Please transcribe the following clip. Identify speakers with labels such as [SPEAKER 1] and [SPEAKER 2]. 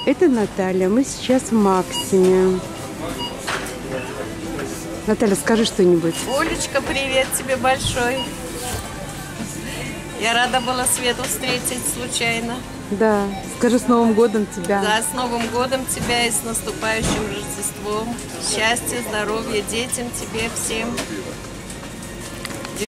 [SPEAKER 1] Это Наталья. Мы сейчас в Максиме. Наталья, скажи что-нибудь.
[SPEAKER 2] Олечка, привет тебе большой. Я рада была Свету встретить случайно.
[SPEAKER 1] Да, скажи с Новым годом тебя.
[SPEAKER 2] Да, с Новым годом тебя и с наступающим Рождеством. Счастья, здоровья детям, тебе всем.